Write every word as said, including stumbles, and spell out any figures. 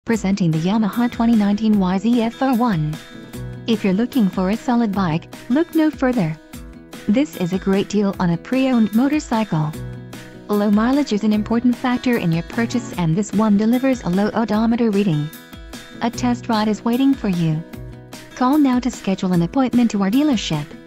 Presenting the Yamaha twenty nineteen Y Z F R one. If you're looking for a solid bike, look no further. This is a great deal on a pre-owned motorcycle. Low mileage is an important factor in your purchase, and this one delivers a low odometer reading. A test ride is waiting for you. Call now to schedule an appointment to our dealership.